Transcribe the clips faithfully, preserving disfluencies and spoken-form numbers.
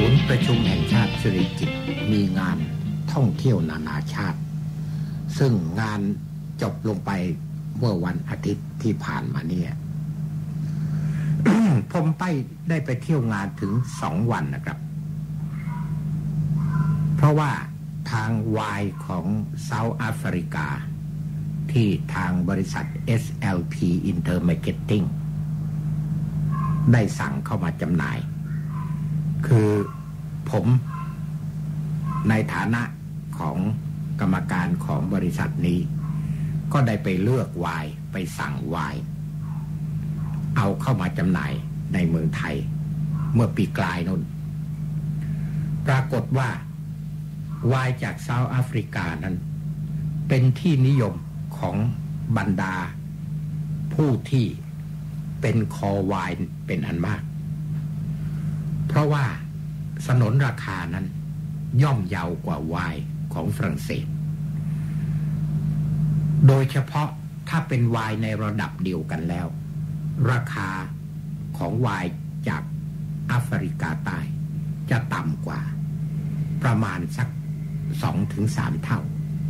นย์ประชุมแห่งชาติสิริกิติ์มีงานท่องเที่ยวนานาชาติซึ่งงานจบลงไปเมื่อวันอาทิตย์ที่ผ่านมาเนี่ย ผมไปได้ไปเที่ยวงานถึงสองวันนะครับเพราะว่าทางวายของเซาท์แอฟริกาที่ทางบริษัท เอส แอล พี Intermarketing ได้สั่งเข้ามาจำหน่ายคือผมในฐานะของกรรมการของบริษัทนี้ก็ได้ไปเลือกไวน์ไปสั่งไวน์เอาเข้ามาจำหน่ายในเมืองไทยเมื่อปีกลายนู้นปรากฏว่าไวน์จากเซาท์แอฟริกานั้นเป็นที่นิยมของบรรดาผู้ที่เป็นคอไวน์เป็นอันมากเพราะว่าสนนราคานั้นย่อมเยาวกว่าไวน์ของฝรั่งเศสโดยเฉพาะถ้าเป็นไวน์ในระดับเดียวกันแล้วราคาของไวน์จากแอฟริกาใต้จะต่ำกว่าประมาณสัก สองถึงสาม เท่า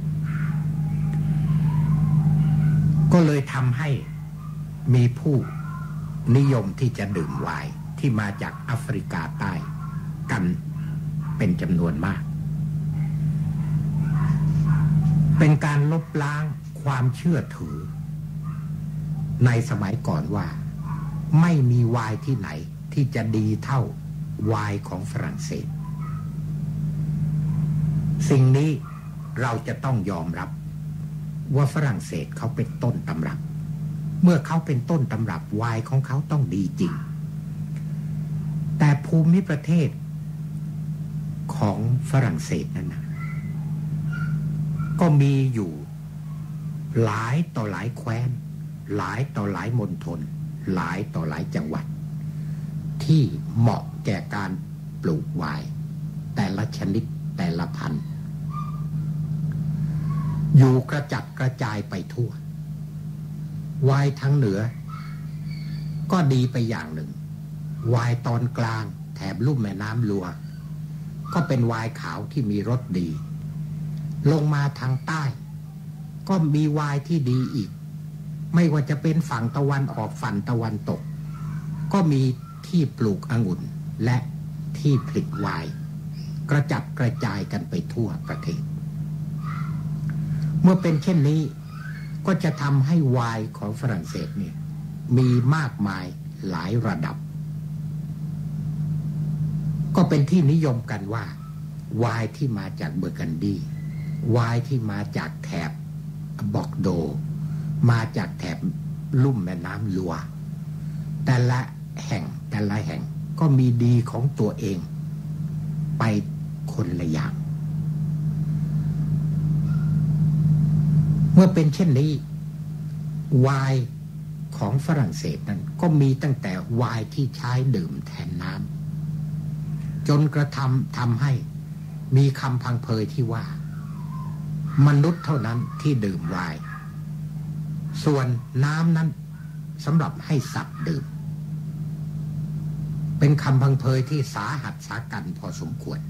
ก็เลยทำให้มีผู้นิยมที่จะดื่มไวน์ที่มาจากแอฟริกาใต้กันเป็นจำนวนมากเป็นการลบล้างความเชื่อถือในสมัยก่อนว่าไม่มีไวน์ที่ไหนที่จะดีเท่าไวน์ของฝรั่งเศสสิ่งนี้เราจะต้องยอมรับว่าฝรั่งเศสเขาเป็นต้นตำรับเมื่อเขาเป็นต้นตำรับไวน์ของเขาต้องดีจริงแต่ภูมิประเทศของฝรั่งเศสนั้นนะก็มีอยู่หลายต่อหลายแคว้นหลายต่อหลายมณฑลหลายต่อหลายจังหวัดที่เหมาะแก่การปลูกไวน์แต่ละชนิดแต่ละพันธุ์อยู่กระจัดกระจายไปทั่วไวน์ทางเหนือก็ดีไปอย่างหนึ่งไวน์ตอนกลางแถบลุ่มแม่น้ำลัวก็เป็นไวน์ขาวที่มีรสดีลงมาทางใต้ก็มีไวน์ที่ดีอีกไม่ว่าจะเป็นฝั่งตะวันออกฝั่งตะวันตกก็มีที่ปลูกองุ่นและที่ผลิตไวน์กระจัดกระจายกันไปทั่วประเทศเมื่อเป็นเช่นนี้ก็จะทำให้ไวน์ของฝรั่งเศสเนี่ยมีมากมายหลายระดับก็เป็นที่นิยมกันว่าไวน์ที่มาจากเบอร์กันดีไวน์ที่มาจากแถบบอกโดมาจากแถบลุ่มแม่น้ำลัวแต่ละแห่งแต่ละแห่งก็มีดีของตัวเองไปคนละอย่างเมื่อเป็นเช่นนี้ไวน์ของฝรั่งเศสนั้นก็มีตั้งแต่ไวน์ที่ใช้ดื่มแทนน้ำจนกระทำทำให้มีคำพังเพยที่ว่ามนุษย์เท่านั้นที่ดื่มไวน์ส่วนน้ำนั้นสำหรับให้สัตว์ดื่มเป็นคำพังเพยที่สาหัสสากันพอสมควร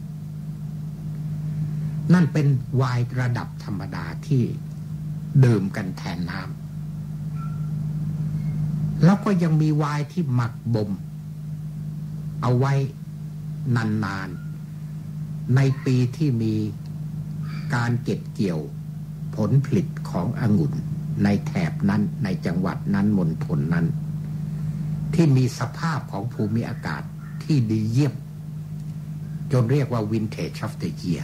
นั่นเป็นไวน์ระดับธรรมดาที่ดื่มกันแทนน้ำแล้วก็ยังมีไวน์ที่หมักบ่มเอาไว้นานๆในปีที่มีการเก็บเกี่ยวผลผลิตขององุ่นในแถบนั้นในจังหวัดนั้นมณฑลนั้นที่มีสภาพของภูมิอากาศที่ดีเยี่ยมจนเรียกว่า Vintage of the Year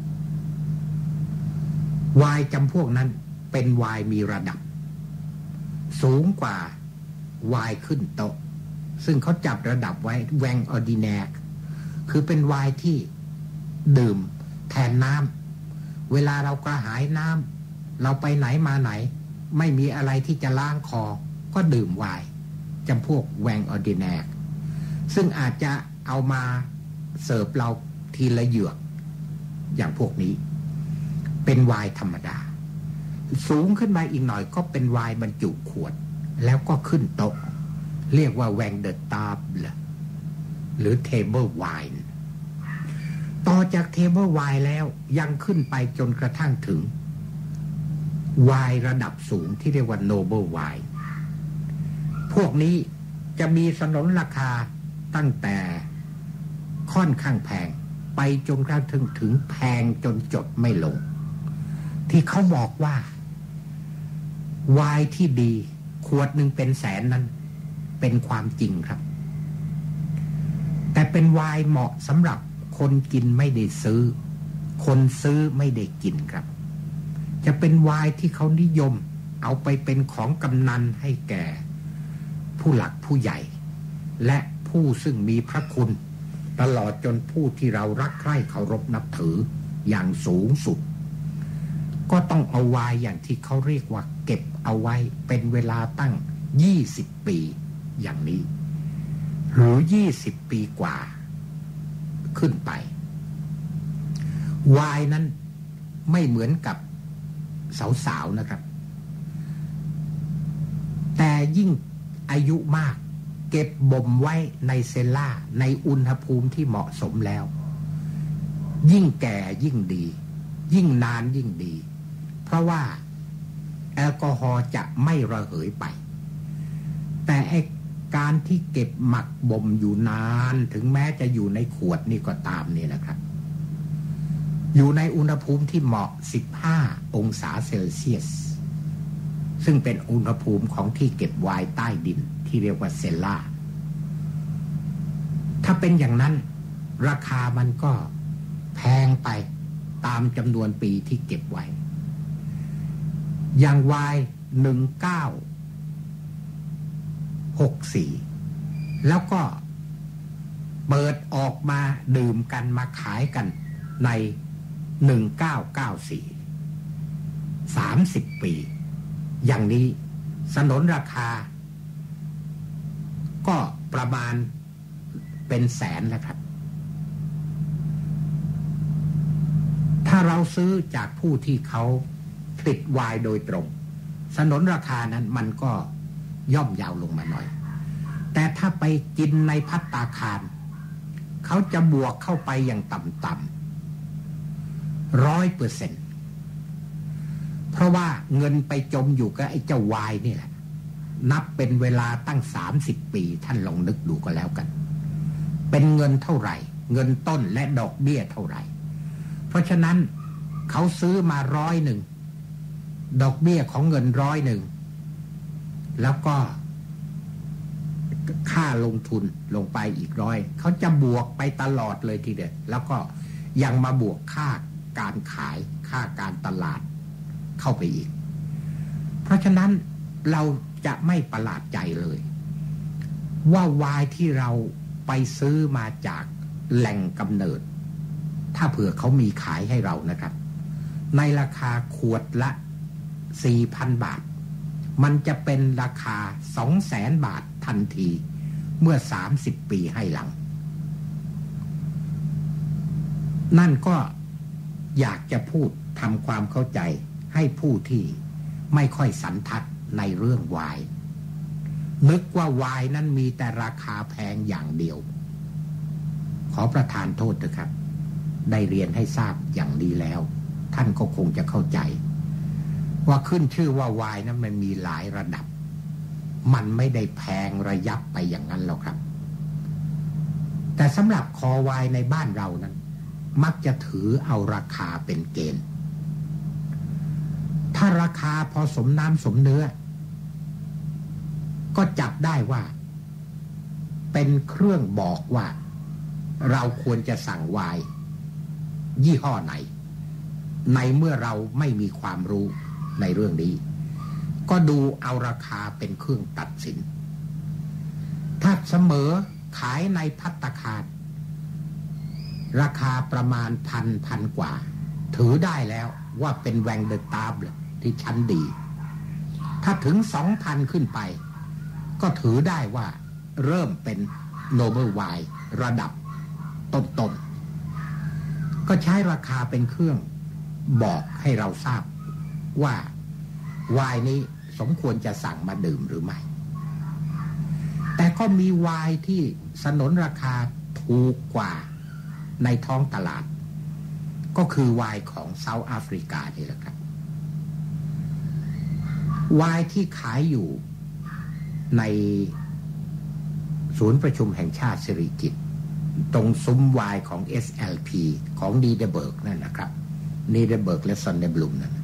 ไวน์จำพวกนั้นเป็นไวน์มีระดับสูงกว่าไวน์ขึ้นโต๊ะซึ่งเขาจับระดับไว้แวงออร์ดิแนกคือเป็นไวน์ที่ดื่มแทนน้ำเวลาเรากระหายน้ำเราไปไหนมาไหนไม่มีอะไรที่จะล้างคอก็ดื่มไวน์จำพวกแวงออร์ดิแนกซึ่งอาจจะเอามาเสิร์ฟเราทีละเหยือกอย่างพวกนี้เป็นไวน์ธรรมดาสูงขึ้นมาอีกหน่อยก็เป็นไวน์บรรจุขวดแล้วก็ขึ้นโต๊ะเรียกว่าแวงเดอร์ตาบลหรือเทเบิลไวน์ต่อจากเทเบิลไวน์แล้วยังขึ้นไปจนกระทั่งถึงไวน์ระดับสูงที่เรียกว่าโนเบิลไวน์พวกนี้จะมีสนนราคาตั้งแต่ค่อนข้างแพงไปจนกระทั่งถึงแพงจนจดไม่ลงที่เขาบอกว่าไวน์ที่ดีขวดหนึ่งเป็นแสนนั้นเป็นความจริงครับแต่เป็นไวน์เหมาะสำหรับคนกินไม่ได้ซื้อคนซื้อไม่ได้กินครับจะเป็นไวน์ที่เขานิยมเอาไปเป็นของกำนันให้แก่ผู้หลักผู้ใหญ่และผู้ซึ่งมีพระคุณตลอดจนผู้ที่เรารักใคร่เคารพนับถืออย่างสูงสุดก็ต้องเอาไวน์อย่างที่เขาเรียกว่าเก็บเอาไว้เป็นเวลาตั้งยี่สิบปีอย่างนี้หรือยี่สิบปีกว่าขึ้นไปไวน์นั้นไม่เหมือนกับสาวๆนะครับแต่ยิ่งอายุมากเก็บบ่มไว้ในเซลล่าในอุณหภูมิที่เหมาะสมแล้วยิ่งแก่ยิ่งดียิ่งนานยิ่งดีเพราะว่าแอลกอฮอล์จะไม่ระเหยไปแต่ไอ้การที่เก็บหมักบ่มอยู่นานถึงแม้จะอยู่ในขวดนี่ก็ตามนี่นะครับอยู่ในอุณหภูมิที่เหมาะสิบห้าองศาเซลเซียสซึ่งเป็นอุณหภูมิของที่เก็บไวน์ใต้ดินที่เรียกว่าเซลล่าถ้าเป็นอย่างนั้นราคามันก็แพงไปตามจำนวนปีที่เก็บไว้อย่างไวน์หนึ่งเก้าหกสี่แล้วก็เปิดออกมาดื่มกันมาขายกันในหนึ่งเก้าเก้าสี่สามสิบปีอย่างนี้สนนราคาก็ประมาณเป็นแสนแล้วครับถ้าเราซื้อจากผู้ที่เขาผลิตไวน์โดยตรงสนนราคานั้นมันก็ย่อมยาวลงมาหน่อยแต่ถ้าไปกินในภัตตาคารเขาจะบวกเข้าไปอย่างต่ำๆร้อยเปอร์เซ็นต์เพราะว่าเงินไปจมอยู่กับไอ้เจ้าไวน์นี่แหละนับเป็นเวลาตั้งสามสิบปีท่านลองนึกดูก็แล้วกันเป็นเงินเท่าไหร่เงินต้นและดอกเบี้ยเท่าไหร่เพราะฉะนั้นเขาซื้อมาร้อยหนึ่งดอกเบี้ยของเงินร้อยหนึ่งแล้วก็ค่าลงทุนลงไปอีกร้อยเขาจะบวกไปตลอดเลยทีเดียวแล้วก็ยังมาบวกค่าการขายค่าการตลาดเข้าไปอีกเพราะฉะนั้นเราจะไม่ประหลาดใจเลยว่าไวน์ที่เราไปซื้อมาจากแหล่งกำเนิดถ้าเผื่อเขามีขายให้เรานะครับในราคาขวดละ สี่พัน บาทมันจะเป็นราคา สองแสน บาททันทีเมื่อสามสิบปีให้หลังนั่นก็อยากจะพูดทำความเข้าใจให้ผู้ที่ไม่ค่อยสันทัดในเรื่องไวน์นึกว่าไวน์นั้นมีแต่ราคาแพงอย่างเดียวขอประทานโทษเถอะครับได้เรียนให้ทราบอย่างนี้แล้วท่านก็คงจะเข้าใจว่าขึ้นชื่อว่าไวน์นั้นมันมีหลายระดับมันไม่ได้แพงระยับไปอย่างนั้นหรอกครับแต่สำหรับคอไวน์ในบ้านเรานั้นมักจะถือเอาราคาเป็นเกณฑ์ถ้าราคาพอสมน้ำสมเนื้อก็จับได้ว่าเป็นเครื่องบอกว่าเราควรจะสั่งไวน์ยี่ห้อไหนในเมื่อเราไม่มีความรู้ในเรื่องนี้ก็ดูเอาราคาเป็นเครื่องตัดสินถ้าเสมอขายในภัตตาคารราคาประมาณพันพันกว่าถือได้แล้วว่าเป็นแวงเดอร์ตาบล์ที่ชั้นดีถ้าถึง สองพัน ขึ้นไปก็ถือได้ว่าเริ่มเป็นโนเบิลไวน์ระดับต้นๆก็ใช้ราคาเป็นเครื่องบอกให้เราทราบว่าไวน์นี้สมควรจะสั่งมาดื่มหรือไม่แต่ก็มีไวน์ที่สนนราคาถูกกว่าในท้องตลาดก็คือไวน์ของเซาท์แอฟริกานี่แหละครับไวน์ที่ขายอยู่ในศูนย์ประชุมแห่งชาติสิริกิติ์ตรงซุ้มไวน์ของ เอส แอล พี ของนีเดเบิร์กนั่นนะครับนีเดเบิร์กและซอนเดบลุมนั่น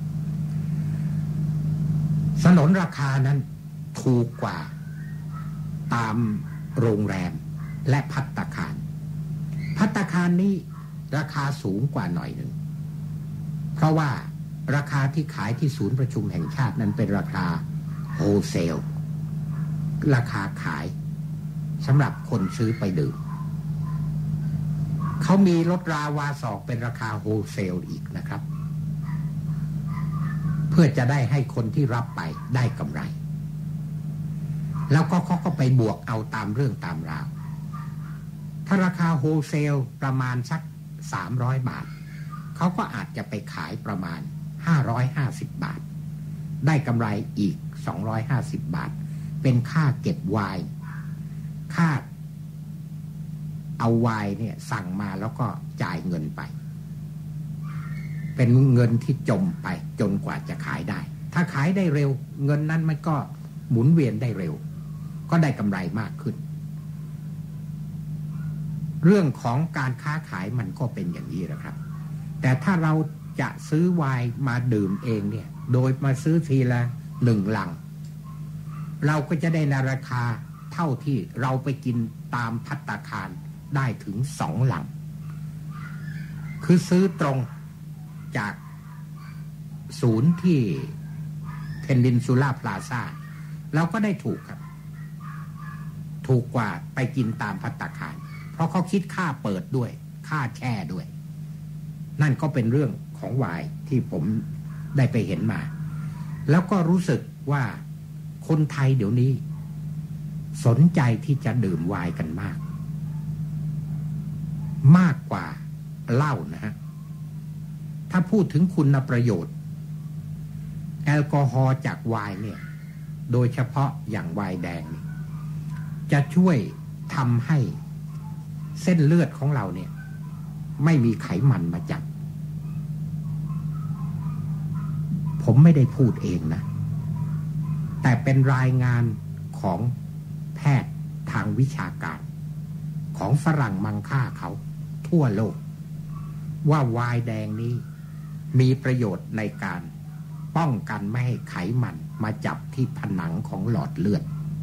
สนนราคานั้นถูกกว่าตามโรงแรมและภัตตาคารภัตตาคารนี้ราคาสูงกว่าหน่อยหนึ่งเพราะว่าราคาที่ขายที่ศูนย์ประชุมแห่งชาตินั้นเป็นราคาโฮลเซลราคาขายสำหรับคนซื้อไปดื่มเขามีลดราวาศอกเป็นราคาโฮลเซลอีกนะครับเพื่อจะได้ให้คนที่รับไปได้กำไรแล้วก็เขาก็ไปบวกเอาตามเรื่องตามราวถ้าราคาโฮลเซลประมาณสักสามร้อยบาทเขาก็อาจจะไปขายประมาณห้าร้อยห้าสิบบาทได้กำไรอีกสองร้อยห้าสิบบาทเป็นค่าเก็บไวน์ค่าเอาไวน์เนี่ยสั่งมาแล้วก็จ่ายเงินไปเป็นเงินที่จมไปจนกว่าจะขายได้ถ้าขายได้เร็วเงินนั้นมันก็หมุนเวียนได้เร็วก็ได้กำไรมากขึ้นเรื่องของการค้าขายมันก็เป็นอย่างนี้แหละครับแต่ถ้าเราจะซื้อไวน์มาดื่มเองเนี่ยโดยมาซื้อทีละหนึ่งลังเราก็จะได้ในราคาเท่าที่เราไปกินตามภัตตาคารได้ถึงสองลังคือซื้อตรงจากศูนย์ที่เพนนินซูล่าพลาซ่าเราก็ได้ถูกครับถูกกว่าไปกินตามภัตตาคารเพราะเขาคิดค่าเปิดด้วยค่าแช่ด้วยนั่นก็เป็นเรื่องของไวน์ที่ผมได้ไปเห็นมาแล้วก็รู้สึกว่าคนไทยเดี๋ยวนี้สนใจที่จะดื่มไวน์กันมากมากกว่าเหล้านะฮะถ้าพูดถึงคุณประโยชน์แอลกอฮอล์จากไวน์เนี่ยโดยเฉพาะอย่างไวน์แดงจะช่วยทำให้เส้นเลือดของเราเนี่ยไม่มีไขมันมาจับผมไม่ได้พูดเองนะแต่เป็นรายงานของแพทย์ทางวิชาการของฝรั่งมังค่าเขาทั่วโลกว่าไวน์แดงนี้มีประโยชน์ในการป้องกันไม่ให้ไขมันมาจับที่ผนังของหลอดเลือด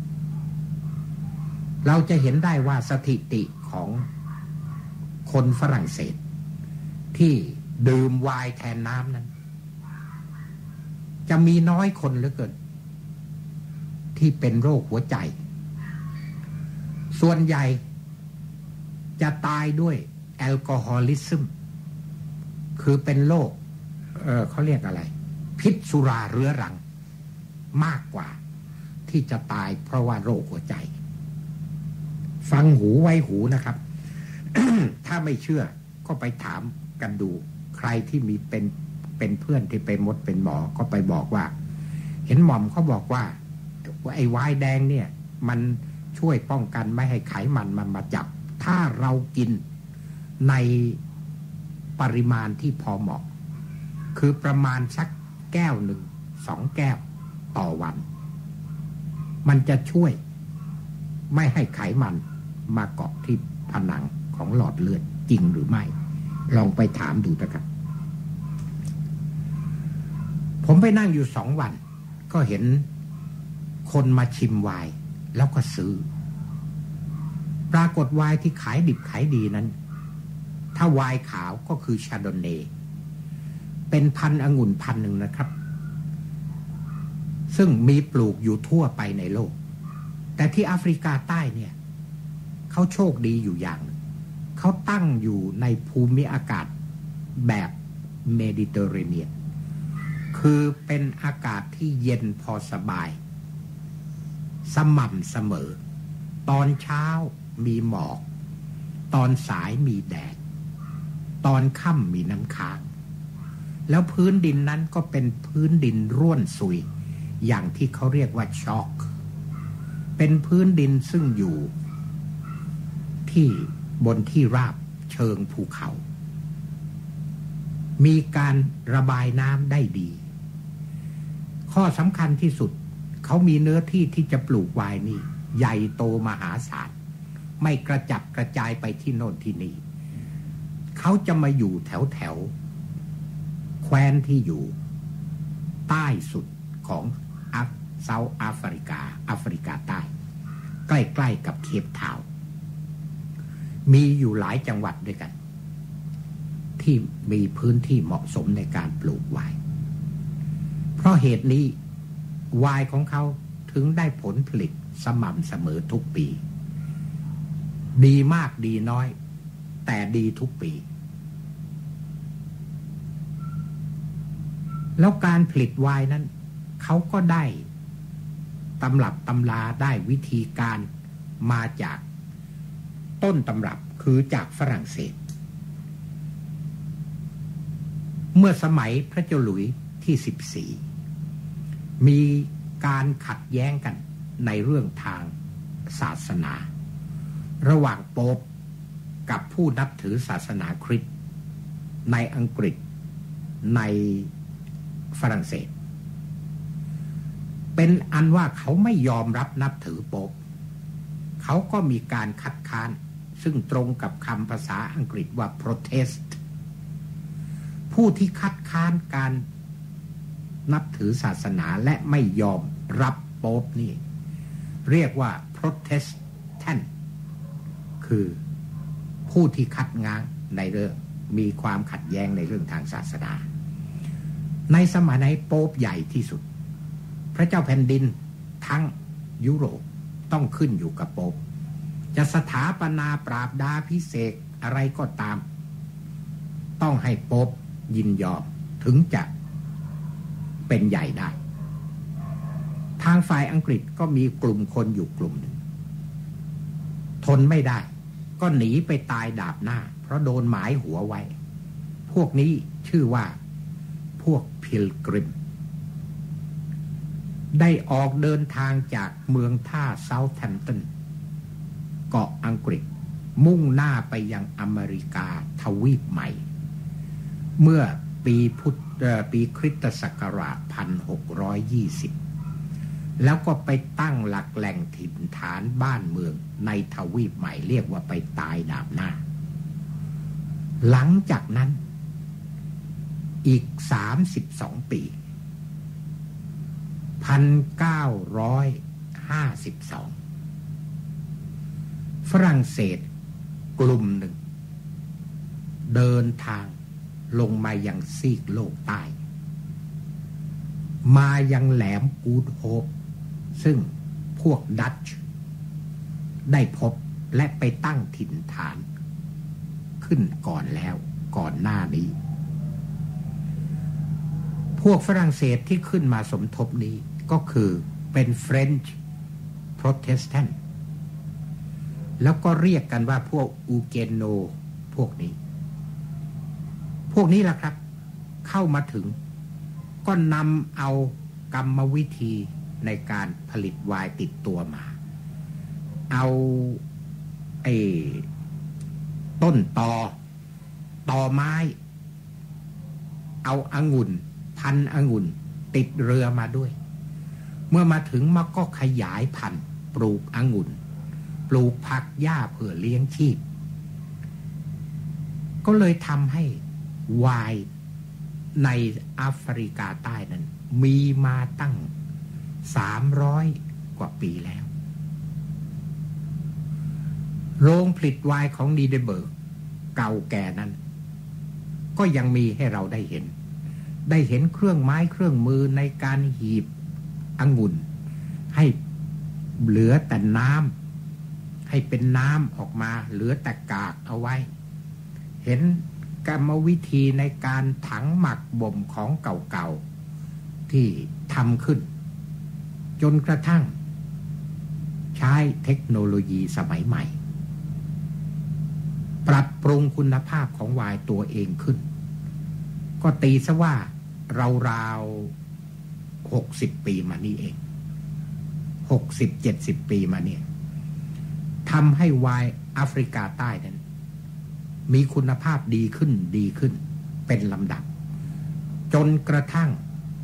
เราจะเห็นได้ว่าสถิติของคนฝรั่งเศสที่ดื่มไวน์แทนน้ำนั้นจะมีน้อยคนเหลือเกินที่เป็นโรคหัวใจส่วนใหญ่จะตายด้วยแอลกอฮอลิซึมคือเป็นโรคเอ่อเขาเรียกอะไรพิษสุราเรื้อรังมากกว่าที่จะตายเพราะว่าโรคหัวใจฟังหูไว้หูนะครับ ถ้าไม่เชื่อก็ไปถามกันดูใครที่มีเป็นเป็นเพื่อนที่เป็นมดเป็นหมอก็ไปบอกว่าเห็นหม่อมเขาบอกว่าไอ้ไวน์แดงเนี่ยมันช่วยป้องกันไม่ให้ไขมันมันมาจับถ้าเรากินในปริมาณที่พอเหมาะคือประมาณสักแก้วหนึ่งสองแก้วต่อวันมันจะช่วยไม่ให้ไขมันมาเกาะที่ผนังของหลอดเลือดจริงหรือไม่ลองไปถามดูนะครับผมไปนั่งอยู่สองวันก็เห็นคนมาชิมไวน์แล้วก็ซื้อปรากฏไวน์ที่ขายดิบขายดีนั้นถ้าไวน์ขาวก็คือชาโดเนย์เป็นพันธุ์องุ่นพันธุ์หนึ่งนะครับซึ่งมีปลูกอยู่ทั่วไปในโลกแต่ที่แอฟริกาใต้เนี่ยเขาโชคดีอยู่อย่างหนึ่งเขาตั้งอยู่ในภูมิอากาศแบบเมดิเตอร์เรเนียนคือเป็นอากาศที่เย็นพอสบายสม่ำเสมอตอนเช้ามีหมอกตอนสายมีแดดตอนค่ำมีน้ำค้างแล้วพื้นดินนั้นก็เป็นพื้นดินร่วนซุยอย่างที่เขาเรียกว่าช็อกเป็นพื้นดินซึ่งอยู่ที่บนที่ราบเชิงภูเขามีการระบายน้ำได้ดีข้อสำคัญที่สุดเขามีเนื้อที่ที่จะปลูกไวน์นี่ใหญ่โตมหาศาลไม่กระจัดกระจายไปที่โน่นที่นี่เขาจะมาอยู่แถวแถวแคว้นที่อยู่ใต้สุดของเซาท์แอฟริกาแอฟริกาใต้ใกล้ๆกับเคปทาวน์มีอยู่หลายจังหวัดด้วยกันที่มีพื้นที่เหมาะสมในการปลูกไวน์เพราะเหตุนี้ไวน์ของเขาถึงได้ผลผลิตสม่ำเสมอทุกปีดีมากดีน้อยแต่ดีทุกปีแล้วการผลิตไวน์นั้นเขาก็ได้ตำรับตำราได้วิธีการมาจากต้นตำรับคือจากฝรั่งเศสเมื่อสมัยพระเจ้าหลุยส์ที่สิบสี่มีการขัดแย้งกันในเรื่องทางศาสนาระหว่างโป๊ปกับผู้นับถือศาสนาคริสต์ในอังกฤษในฝรั่งเศสเป็นอันว่าเขาไม่ยอมรับนับถือโป๊ปเขาก็มีการคัดค้านซึ่งตรงกับคำภาษาอังกฤษว่า protest ผู้ที่คัดค้านการนับถือศาสนาและไม่ยอมรับโป๊ปนี่เรียกว่า protestant คือผู้ที่คัดง้างในเรื่องมีความขัดแย้งในเรื่องทางศาสนาในสมัยในโป๊ปใหญ่ที่สุดพระเจ้าแผ่นดินทั้งยุโรปต้องขึ้นอยู่กับโป๊ปจะสถาปนาปราบดาภิเษกอะไรก็ตามต้องให้โป๊ปยินยอมถึงจะเป็นใหญ่ได้ทางฝ่ายอังกฤษก็มีกลุ่มคนอยู่กลุ่มหนึ่งทนไม่ได้ก็หนีไปตายดาบหน้าเพราะโดนหมายหัวไว้พวกนี้ชื่อว่าพวกพิลกริมได้ออกเดินทางจากเมืองท่าเซาท์แฮมป์ตันเกาะอังกฤษมุ่งหน้าไปยังอเมริกาทวีปใหม่เมื่อปีพุทธปีคริสตศักราชหนึ่งพันหกร้อยยี่สิบแล้วก็ไปตั้งหลักแหล่งถิ่นฐานบ้านเมืองในทวีปใหม่เรียกว่าไปตายดาบหน้าหลังจากนั้นอีกสามสิบสองปีหนึ่งพันเก้าร้อยห้าสิบสองฝรั่งเศสกลุ่มหนึ่งเดินทางลงมายังซีกโลกใต้มายังแหลมกูดโฮปซึ่งพวกดัตช์ได้พบและไปตั้งถิ่นฐานขึ้นก่อนแล้วก่อนหน้านี้พวกฝรั่งเศสที่ขึ้นมาสมทบนี้ก็คือเป็นเฟรนช์โปรเตสแตนต์แล้วก็เรียกกันว่าพวกอูเกโนพวกนี้พวกนี้ล่ะครับเข้ามาถึงก็นำเอากรรมวิธีในการผลิตไวน์ติดตัวมาเอาไอ้ต้นตอตอไม้เอาองุ่นพันธุ์องุ่นติดเรือมาด้วยเมื่อมาถึงมาก็ขยายพันธุ์ปลูกองุ่นปลูกผักหญ้าเพื่อเลี้ยงชีพก็เลยทำให้ไวน์ในแอฟริกาใต้นั้นมีมาตั้งสามร้อยกว่าปีแล้วโรงผลิตไวน์ของนีเดเบิร์กเก่าแก่นั้นก็ยังมีให้เราได้เห็นได้เห็นเครื่องไม้เครื่องมือในการหีบองุ่นให้เหลือแต่น้ำให้เป็นน้ำออกมาเหลือแต่กากเอาไว้เห็นกรรมวิธีในการถังหมักบ่มของเก่าๆที่ทำขึ้นจนกระทั่งใช้เทคโนโลยีสมัยใหม่ปรับปรุงคุณภาพของไวน์ตัวเองขึ้นก็ตีซะว่าราวๆหกสิบปีมานี่เองหกสิบเจ็ดสิบปีมาเนี่ยทำให้ไวน์แอฟริกาใต้นั้นมีคุณภาพดีขึ้นดีขึ้นเป็นลำดับจนกระทั่ง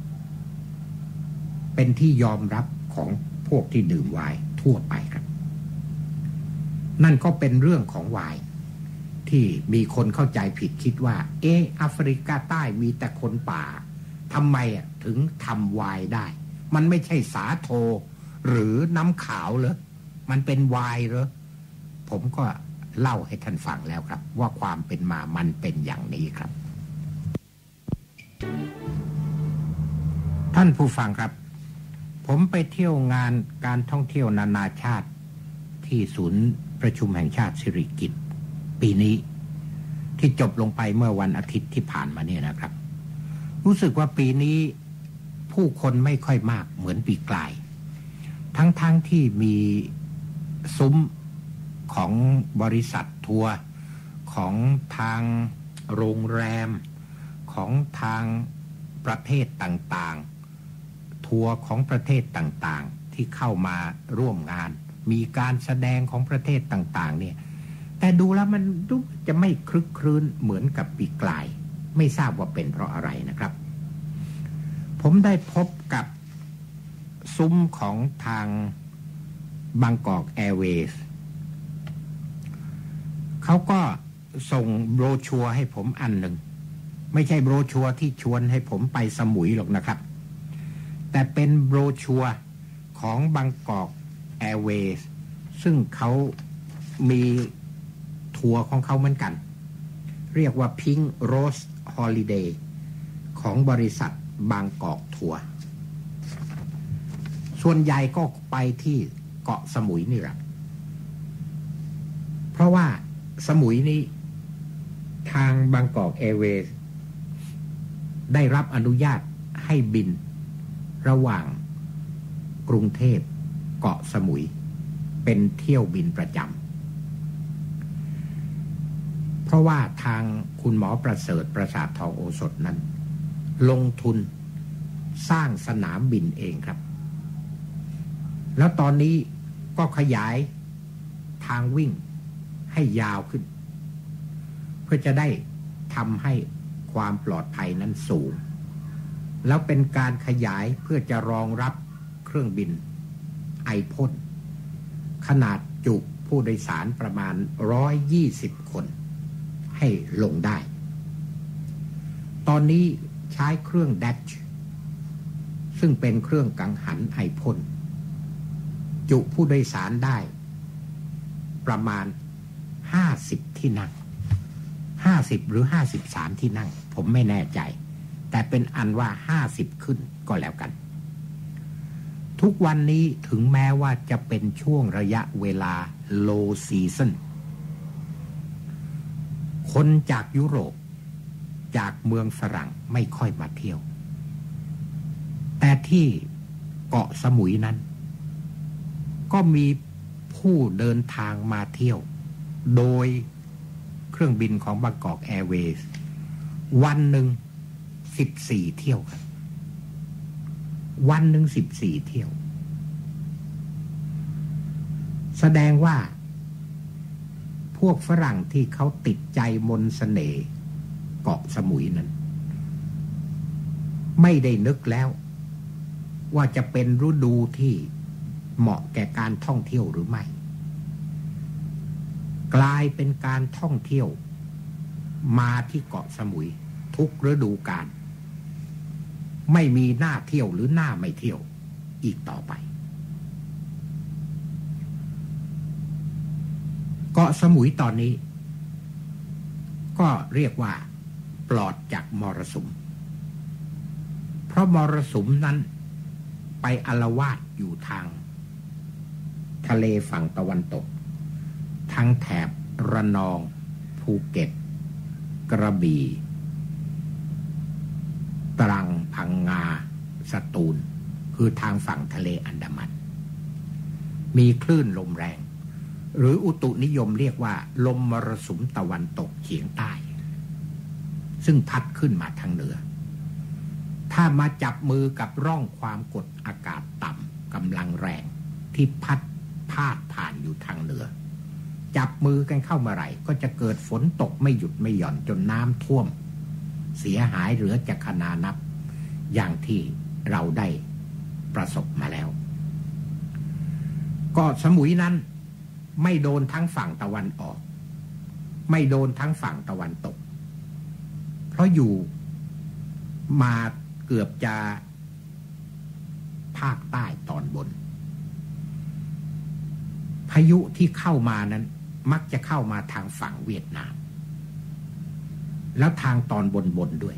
เป็นที่ยอมรับของพวกที่ดื่มไวน์ทั่วไปครับนั่นก็เป็นเรื่องของไวน์ที่มีคนเข้าใจผิดคิดว่าเออแอฟริกาใต้มีแต่คนป่าทำไมอ่ะถึงทำไวน์ได้มันไม่ใช่สาโทหรือน้ำขาวเหรอมันเป็นไวน์เหรอผมก็เล่าให้ท่านฟังแล้วครับว่าความเป็นมามันเป็นอย่างนี้ครับท่านผู้ฟังครับผมไปเที่ยวงานการท่องเที่ยวนานาชาติที่ศูนย์ประชุมแห่งชาติสิริกิติ์ปีนี้ที่จบลงไปเมื่อวันอาทิตย์ที่ผ่านมาเนี่ยนะครับรู้สึกว่าปีนี้ผู้คนไม่ค่อยมากเหมือนปีกลายทั้งๆ ท, ที่มีซุ้มของบริษัททัวร์ของทางโรงแรมของทางประเทศต่างๆทัวร์ของประเทศต่างๆที่เข้ามาร่วมงานมีการแสดงของประเทศต่างๆเนี่ยแต่ดูแล้วมันดูจะไม่คลึกครื้นเหมือนกับปีกลายไม่ทราบว่าเป็นเพราะอะไรนะครับผมได้พบกับซุ้มของทางบางกอกแอร์เวย์เขาก็ส่งโบรชัวร์ให้ผมอันหนึ่งไม่ใช่โบรชัวร์ที่ชวนให้ผมไปสมุยหรอกนะครับแต่เป็นโบรชัวร์ของบางกอกแอร์เวย์ซึ่งเขามีทัวร์ของเขาเหมือนกันเรียกว่า Pink Rose Holiday ของบริษัทบางกอกทัวร์ส่วนใหญ่ก็ไปที่เกาะสมุยนี่แหละเพราะว่าสมุยนี้ทางบางกอกแอร์เวย์ได้รับอนุญาตให้บินระหว่างกรุงเทพเกาะสมุยเป็นเที่ยวบินประจำเพราะว่าทางคุณหมอประเสริฐประสาททองโอสถนั้นลงทุนสร้างสนามบินเองครับแล้วตอนนี้ก็ขยายทางวิ่งให้ยาวขึ้นเพื่อจะได้ทำให้ความปลอดภัยนั้นสูงแล้วเป็นการขยายเพื่อจะรองรับเครื่องบินไอพ่นขนาดจุผู้โดยสารประมาณหนึ่งร้อยยี่สิบคนให้ลงได้ตอนนี้ใช้เครื่องแดชซึ่งเป็นเครื่องกังหันไอพ่นจุผู้โดยสารได้ประมาณห้าสิบที่นั่งห้าสิบหรือห้าสิบสามที่นั่งผมไม่แน่ใจแต่เป็นอันว่าห้าสิบขึ้นก็แล้วกันทุกวันนี้ถึงแม้ว่าจะเป็นช่วงระยะเวลา low season คนจากยุโรปจากเมืองฝรั่งไม่ค่อยมาเที่ยวแต่ที่เกาะสมุยนั้นก็มีผู้เดินทางมาเที่ยวโดยเครื่องบินของบางกอกแอร์เวย์วันหนึ่งสิบสี่เที่ยวครับวันหนึ่งสิบสี่เที่ยวแสดงว่าพวกฝรั่งที่เขาติดใจมนต์เสน่ห์เกาะสมุยนั้นไม่ได้นึกแล้วว่าจะเป็นฤดูที่เหมาะแก่การท่องเที่ยวหรือไม่กลายเป็นการท่องเที่ยวมาที่เกาะสมุยทุกฤดูกาลไม่มีหน้าเที่ยวหรือหน้าไม่เที่ยวอีกต่อไปเกาะสมุยตอนนี้ก็เรียกว่าปลอดจากมรสุมเพราะมรสุมนั้นไปอาละวาดอยู่ทางทะเลฝั่งตะวันตกทั้งแถบระนองภูเก็ตกระบี่ตรังพังงาสตูลคือทางฝั่งทะเลอันดามันมีคลื่นลมแรงหรืออุตุนิยมเรียกว่าลมมรสุมตะวันตกเฉียงใต้ซึ่งพัดขึ้นมาทางเหนือถ้ามาจับมือกับร่องความกดอากาศต่ำกำลังแรงที่พัดพาดผ่านอยู่ทางเหนือจับมือกันเข้ามาไหร่ก็จะเกิดฝนตกไม่หยุดไม่หย่อนจนน้ำท่วมเสียหายเหลือจะขนานับอย่างที่เราได้ประสบมาแล้วเกาะสมุยนั้นไม่โดนทั้งฝั่งตะวันออกไม่โดนทั้งฝั่งตะวันตกเพราะอยู่มาเกือบจะภาคใต้ตอนบนพายุที่เข้ามานั้นมักจะเข้ามาทางฝั่งเวียดนามแล้วทางตอนบนบนด้วย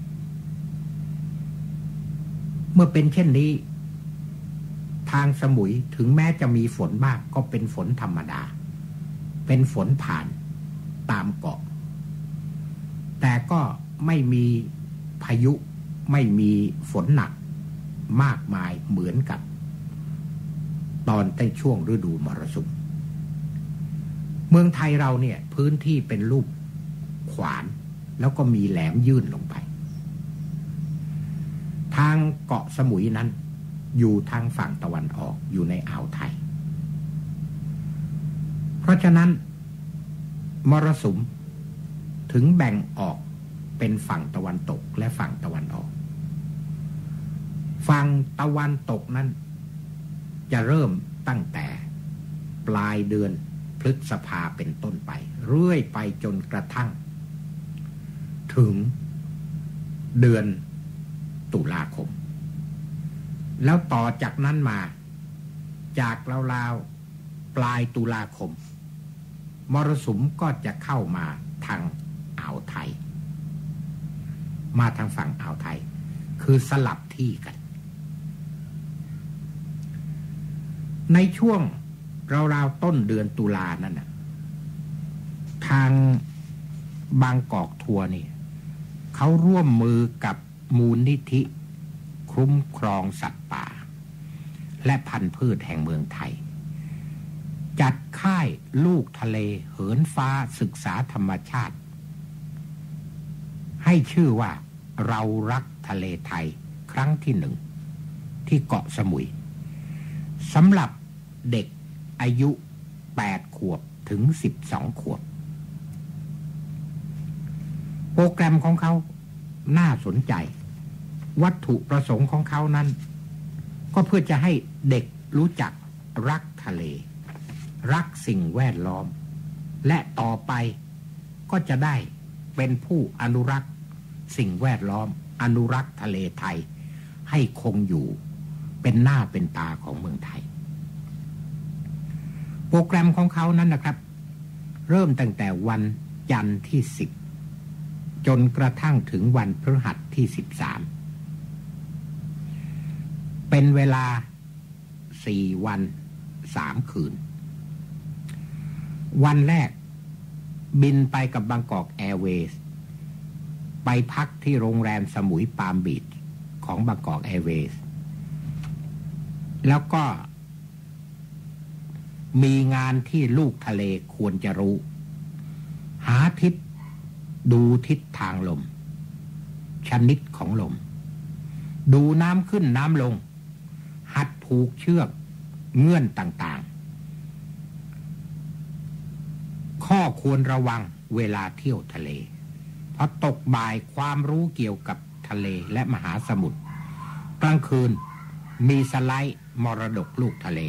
เมื่อเป็นเช่นนี้ทางสมุยถึงแม้จะมีฝนบ้างก็เป็นฝนธรรมดาเป็นฝนผ่านตามเกาะแต่ก็ไม่มีพายุไม่มีฝนหนักมากมายเหมือนกับตอนในช่วงฤดูมรสุมเมืองไทยเราเนี่ยพื้นที่เป็นรูปขวานแล้วก็มีแหลมยื่นลงไปทางเกาะสมุยนั้นอยู่ทางฝั่งตะวันออกอยู่ในอ่าวไทยเพราะฉะนั้นมรสุมถึงแบ่งออกเป็นฝั่งตะวันตกและฝั่งตะวันออกฝั่งตะวันตกนั้นจะเริ่มตั้งแต่ปลายเดือนพฤษภาเป็นต้นไปเรื่อยไปจนกระทั่งถึงเดือนตุลาคมแล้วต่อจากนั้นมาจากราวๆปลายตุลาคมมรสุมก็จะเข้ามาทางอ่าวไทยมาทางฝั่งอ่าวไทยคือสลับที่กันในช่วงราวๆต้นเดือนตุลานั่นน่ะทางบางกอกทัวร์นี่เขาร่วมมือกับมูลนิธิคุ้มครองสัตว์ป่าและพันธุ์พืชแห่งเมืองไทยจัดค่ายลูกทะเลเหินฟ้าศึกษาธรรมชาติให้ชื่อว่าเรารักทะเลไทยครั้งที่หนึ่งที่เกาะสมุยสำหรับเด็กอายุแปดขวบถึงสิบสองขวบโปรแกรมของเขาน่าสนใจวัตถุประสงค์ของเขานั้นก็เพื่อจะให้เด็กรู้จักรักทะเลรักสิ่งแวดล้อมและต่อไปก็จะได้เป็นผู้อนุรักษ์สิ่งแวดล้อมอนุรักษ์ทะเลไทยให้คงอยู่เป็นหน้าเป็นตาของเมืองไทยโปรแกรมของเขานั้นนะครับเริ่มตั้งแต่วันจันทร์ที่สิบจนกระทั่งถึงวันพฤหัสที่สิบสามเป็นเวลาสี่วันสามคืนวันแรกบินไปกับบางกอกแอร์เวย์ ไปพักที่โรงแรมสมุยปาล์มบีชของบางกอกแอร์เวย์แล้วก็มีงานที่ลูกทะเลควรจะรู้หาทิศดูทิศทางลมชนิดของลมดูน้ำขึ้นน้ำลงหัดผูกเชือกเงื่อนต่างๆข้อควรระวังเวลาเที่ยวทะเลพอตกบ่ายความรู้เกี่ยวกับทะเลและมหาสมุทรกลางคืนมีสไลด์มรดกลูกทะเล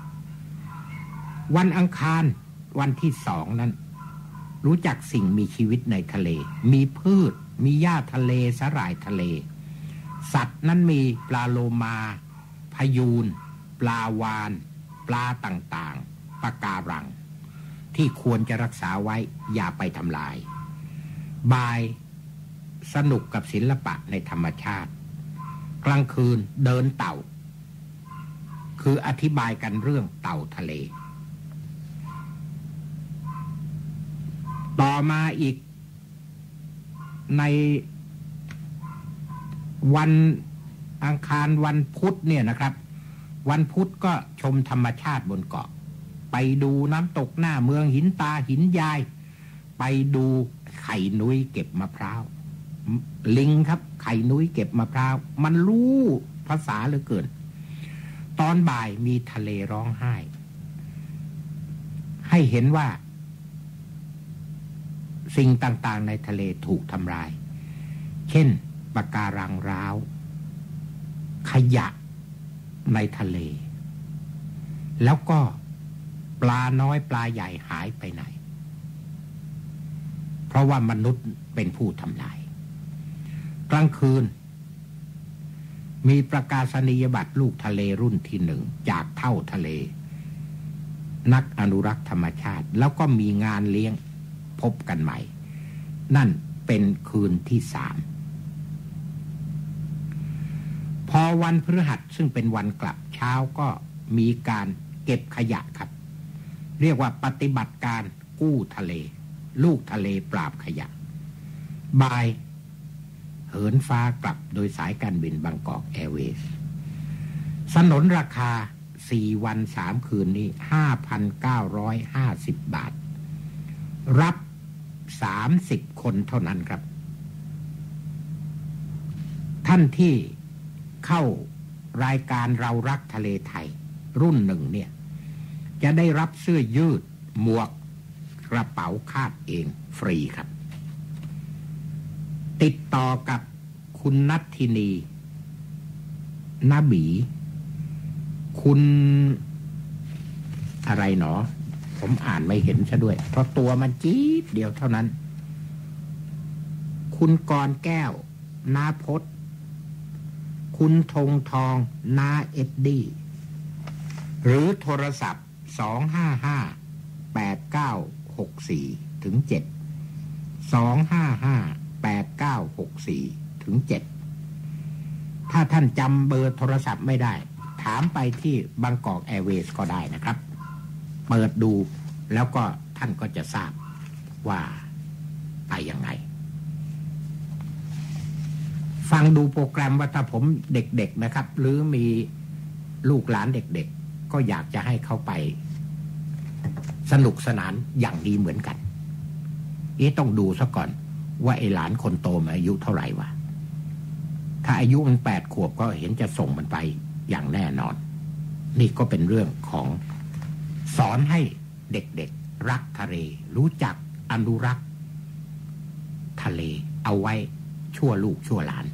วันอังคารวันที่สองนั้นรู้จักสิ่งมีชีวิตในทะเลมีพืชมีหญ้าทะเลสาหร่ายทะเลสัตว์นั้นมีปลาโลมาพยูนปลาวาฬปลาต่างๆปะการังที่ควรจะรักษาไว้อย่าไปทำลายบ่ายสนุกกับศิลปะในธรรมชาติกลางคืนเดินเต่าคืออธิบายกันเรื่องเต่าทะเลต่อมาอีกในวันอังคารวันพุธเนี่ยนะครับวันพุธก็ชมธรรมชาติบนเกาะไปดูน้ำตกหน้าเมืองหินตาหินยายไปดูไข่นุ้ยเก็บมะพร้าวลิงครับไข่นุ้ยเก็บมะพร้าวมันรู้ภาษาเหลือเกินตอนบ่ายมีทะเลร้องไห้ให้เห็นว่าสิ่งต่างๆในทะเลถูกทำลายเช่นปะการังร้าวขยะในทะเลแล้วก็ปลาน้อยปลาใหญ่หายไปไหนเพราะว่ามนุษย์เป็นผู้ทำลายกลางคืนมีประกาศนียบัตรลูกทะเลรุ่นที่หนึ่งจากเท่าทะเลนักอนุรักษ์ธรรมชาติแล้วก็มีงานเลี้ยงพบกันใหม่นั่นเป็นคืนที่สามพอวันพฤหัสซึ่งเป็นวันกลับเช้าก็มีการเก็บขยะครับเรียกว่าปฏิบัติการกู้ทะเลลูกทะเลปราบขยะบ่ายเหินฟ้ากลับโดยสายการบินบางกอกแอร์เวย์สนนราคาสี่วันสามคืนนี้ ห้าพันเก้าร้อยห้าสิบ บาทรับสามสิบคนเท่านั้นครับท่านที่เข้ารายการเรารักทะเลไทยรุ่นหนึ่งเนี่ยจะได้รับเสื้อยืดหมวกกระเป๋าคาดเองฟรีครับติดต่อกับคุณนัทธินีนบีคุณอะไรหนอผมอ่านไม่เห็นซะด้วยเพราะตัวมันจี๊ดเดียวเท่านั้นคุณกรแก้วนาพจน์คุณธงทองนาเอ็ดดี้หรือโทรศัพท์สอง ห้า ห้า แปด เก้า หก สี่ ถึง เจ็ด สอง ห้า ห้า แปด เก้า หก สี่ ถึง เจ็ดถ้าท่านจำเบอร์โทรศัพท์ไม่ได้ถามไปที่บางกอกแอร์เวย์ก็ได้นะครับเปิดดูแล้วก็ท่านก็จะทราบว่าไปยังไงฟังดูโปรแกรมว่าถ้าผมเด็กๆนะครับหรือมีลูกหลานเด็กๆก็อยากจะให้เขาไปสนุกสนานอย่างดีเหมือนกันเอ๊ะต้องดูซะก่อนว่าไอ้หลานคนโตมันอายุเท่าไหร่วะถ้าอายุมันแปดขวบก็เห็นจะส่งมันไปอย่างแน่นอนนี่ก็เป็นเรื่องของสอนให้เด็กๆรักทะเลรู้จักอนุรักษ์ทะเลเอาไว้ชั่วลูกชั่วหลาน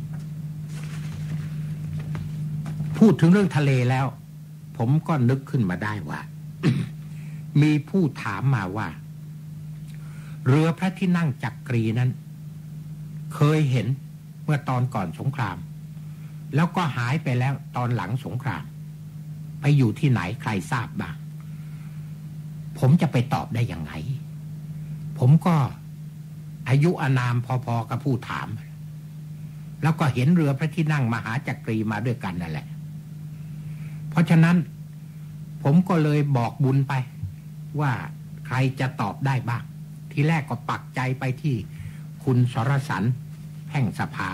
พูดถึงเรื่องทะเลแล้วผมก็นึกขึ้นมาได้ว่า มีผู้ถามมาว่าเรือพระที่นั่งจักรีนั้นเคยเห็นเมื่อตอนก่อนสงครามแล้วก็หายไปแล้วตอนหลังสงครามไปอยู่ที่ไหนใครทราบบ้างผมจะไปตอบได้ยังไงผมก็อายุอานามพอๆกับผู้ถามแล้วก็เห็นเรือพระที่นั่งมหาจักรีมาด้วยกันนั่นแหละเพราะฉะนั้นผมก็เลยบอกบุญไปว่าใครจะตอบได้บ้างทีแรกก็ปักใจไปที่คุณสรสรรแห่งสภา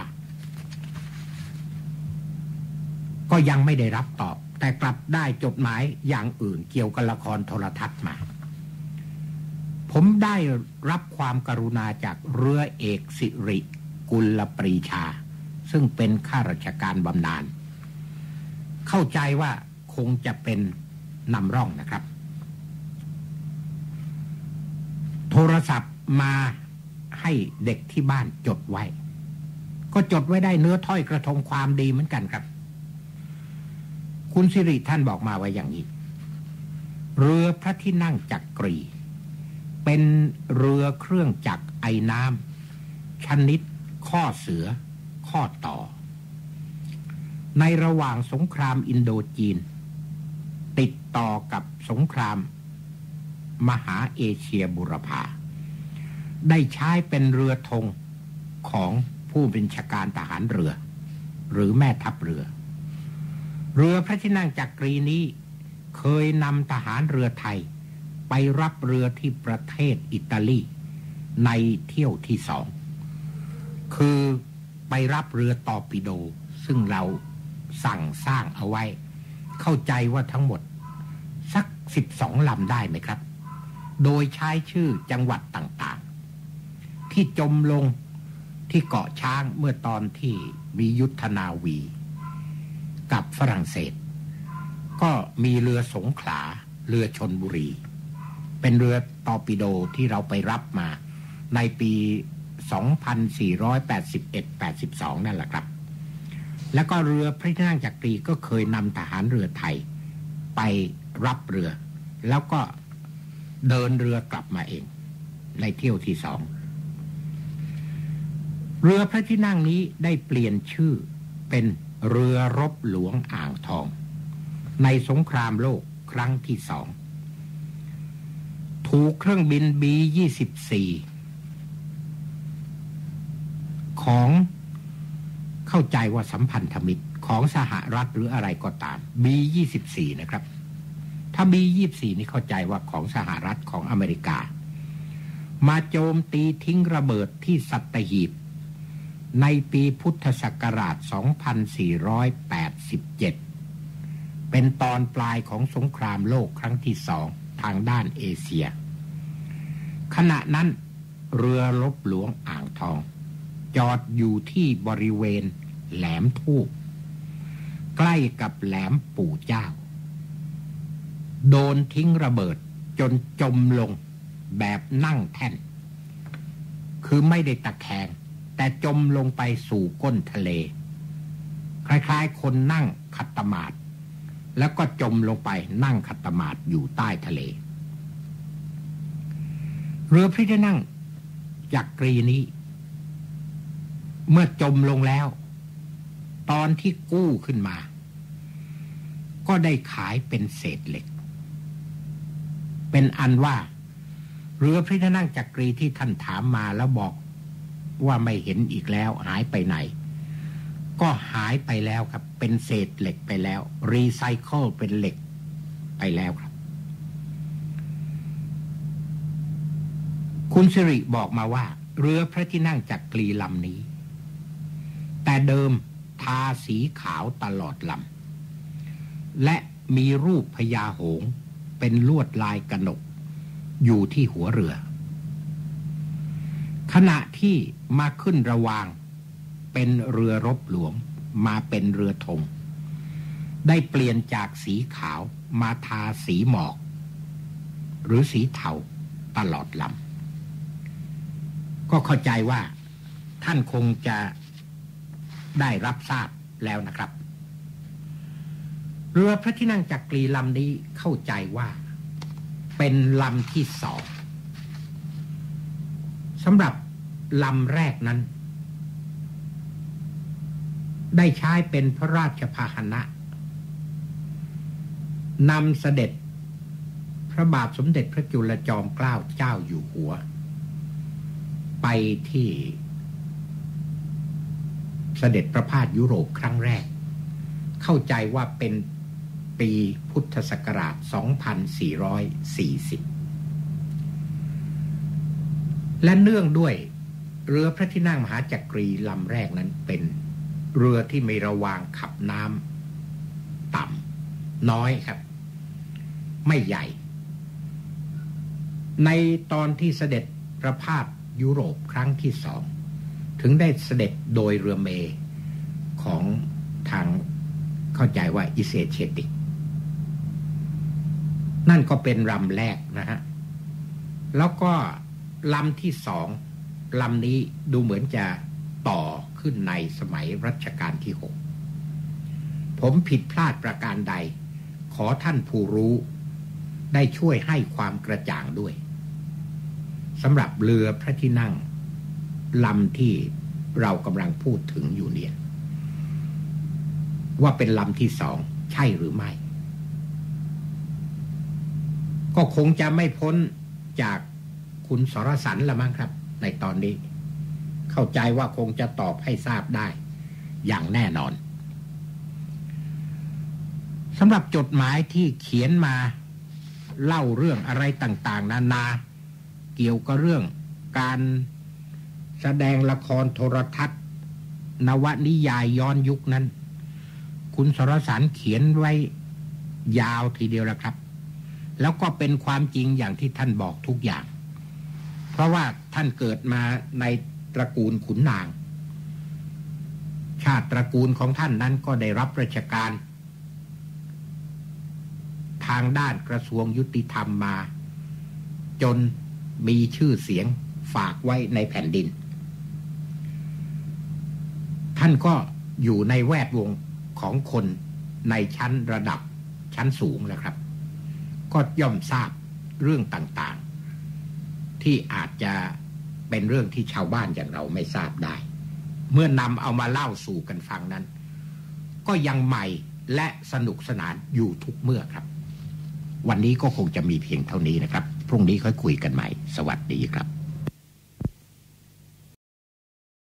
ก็ยังไม่ได้รับตอบแต่กลับได้จดหมายอย่างอื่นเกี่ยวกับละครโทรทัศน์มาผมได้รับความกรุณาจากเรือเอกสิริกุลปรีชาซึ่งเป็นข้าราชการบำนาญเข้าใจว่าคงจะเป็นนำร่องนะครับโทรศัพท์มาให้เด็กที่บ้านจดไว้ก็จดไว้ได้เนื้อถ้อยกระทงความดีเหมือนกันครับคุณสิริท่านบอกมาไว้อย่างนี้เรือพระที่นั่งจักรีเป็นเรือเครื่องจักรไอน้ำชนิดข้อเสือข้อต่อในระหว่างสงครามอินโดจีนติดต่อกับสงครามมหาเอเชียบุรพาได้ใช้เป็นเรือธงของผู้บัญชาการทหารเรือหรือแม่ทัพเรือเรือพระที่นั่งจักรีนี้เคยนำทหารเรือไทยไปรับเรือที่ประเทศอิตาลีในเที่ยวที่สองคือไปรับเรือตอร์ปิโดซึ่งเราสั่งสร้างเอาไว้เข้าใจว่าทั้งหมดสักสิบสองลำได้ไหมครับโดยใช้ชื่อจังหวัดต่างๆที่จมลงที่เกาะช้างเมื่อตอนที่มียุทธนาวีกับฝรั่งเศสก็มีเรือสงขลาเรือชลบุรีเป็นเรือตอร์ปิโดที่เราไปรับมาในปี สองพันสี่ร้อยแปดสิบเอ็ด แปดสิบสอง นั่นแหละครับแล้วก็เรือพระที่นั่งจักรีก็เคยนำทหารเรือไทยไปรับเรือแล้วก็เดินเรือกลับมาเองในเที่ยวที่สองเรือพระที่นั่งนี้ได้เปลี่ยนชื่อเป็นเรือรบหลวงอ่างทองในสงครามโลกครั้งที่สองถูกเครื่องบิน บี ยี่สิบสี่ ของเข้าใจว่าสัมพันธมิตรของสหรัฐหรืออะไรก็ตาม บี ยี่สิบสี่ นะครับถ้า บี ยี่สิบสี่ นี่เข้าใจว่าของสหรัฐของอเมริกามาโจมตีทิ้งระเบิดที่สัตหีบในปีพุทธศักราช สองพันสี่ร้อยแปดสิบเจ็ด เป็นตอนปลายของสงครามโลกครั้งที่สองทางด้านเอเชียขณะนั้นเรือรบหลวงอ่างทองจอดอยู่ที่บริเวณแหลมทูบใกล้กับแหลมปู่เจ้าโดนทิ้งระเบิดจนจมลงแบบนั่งแท่นคือไม่ได้ตะแคงแต่จมลงไปสู่ก้นทะเลคล้ายๆคนนั่งขัดสมาธิแล้วก็จมลงไปนั่งขัดสมาธิอยู่ใต้ทะเลเรือพระที่นั่งจักรีนี้เมื่อจมลงแล้วตอนที่กู้ขึ้นมาก็ได้ขายเป็นเศษเหล็กเป็นอันว่าเรือพระที่นั่งจักรีที่ท่านถามมาแล้วบอกว่าไม่เห็นอีกแล้วหายไปไหนก็หายไปแล้วครับเป็นเศษเหล็กไปแล้วรีไซเคิลเป็นเหล็กไปแล้วครับคุณสิริบอกมาว่าเรือพระที่นั่งจักรีลำนี้แต่เดิมทาสีขาวตลอดลำและมีรูปพญาหงส์เป็นลวดลายกนกอยู่ที่หัวเรือขณะที่มาขึ้นระวางเป็นเรือรบหลวงมาเป็นเรือธงได้เปลี่ยนจากสีขาวมาทาสีหมอกหรือสีเทาตลอดลำก็เข้าใจว่าท่านคงจะได้รับทราบแล้วนะครับเรือพระที่นั่งจักรีลำนี้เข้าใจว่าเป็นลำที่สองสำหรับลำแรกนั้นได้ใช้เป็นพระราชพาหนะนำเสด็จพระบาทสมเด็จพระจุลจอมเกล้าเจ้าอยู่หัวไปที่เสด็จประพาสยุโรปครั้งแรกเข้าใจว่าเป็นปีพุทธศักราช สองพันสี่ร้อยสี่สิบ และเนื่องด้วยเรือพระที่นั่งมหาจักรีลำแรกนั้นเป็นเรือที่มีระวางขับน้ำต่ำน้อยครับไม่ใหญ่ในตอนที่เสด็จประพาสยุโรปครั้งที่สองถึงได้เสด็จโดยเรือเมของทางเข้าใจว่าอิเซเชติกนั่นก็เป็นลำแรกนะฮะแล้วก็ลำที่สองลำนี้ดูเหมือนจะต่อขึ้นในสมัยรัชกาลที่หกผมผิดพลาดประการใดขอท่านผู้รู้ได้ช่วยให้ความกระจ่างด้วยสำหรับเรือพระที่นั่งลำที่เรากำลังพูดถึงอยู่เนี่ยว่าเป็นลำที่สองใช่หรือไม่ก็คงจะไม่พ้นจากคุณสรสันละมั้งครับในตอนนี้เข้าใจว่าคงจะตอบให้ทราบได้อย่างแน่นอนสำหรับจดหมายที่เขียนมาเล่าเรื่องอะไรต่างๆนานาเกี่ยวกับเรื่องการแสดงละครโทรทัศน์นวนิยายย้อนยุคนั้นคุณสรสันเขียนไว้ยาวทีเดียวละครับแล้วก็เป็นความจริงอย่างที่ท่านบอกทุกอย่างเพราะว่าท่านเกิดมาในตระกูลขุนนางชาติตระกูลของท่านนั้นก็ได้รับราชการทางด้านกระทรวงยุติธรรมมาจนมีชื่อเสียงฝากไว้ในแผ่นดินท่านก็อยู่ในแวดวงของคนในชั้นระดับชั้นสูงแล้วครับก็ย่อมทราบเรื่องต่างๆที่อาจจะเป็นเรื่องที่ชาวบ้านอย่างเราไม่ทราบได้เมื่อนำเอามาเล่าสู่กันฟังนั้นก็ยังใหม่และสนุกสนานอยู่ทุกเมื่อครับวันนี้ก็คงจะมีเพียงเท่านี้นะครับพรุ่งนี้ค่อยคุยกันใหม่สวัสดีครับ